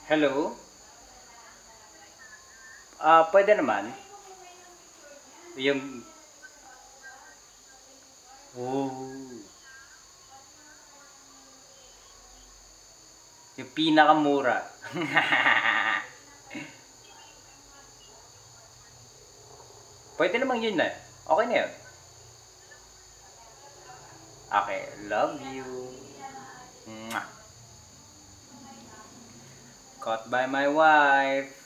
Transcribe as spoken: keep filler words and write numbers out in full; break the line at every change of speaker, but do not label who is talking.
Hello? Ah, pwede naman. Yung... Oh. Yung pinakamura. Pwede naman yun na. Okay na yun. Okay, love you. Mwah. Caught by my wife.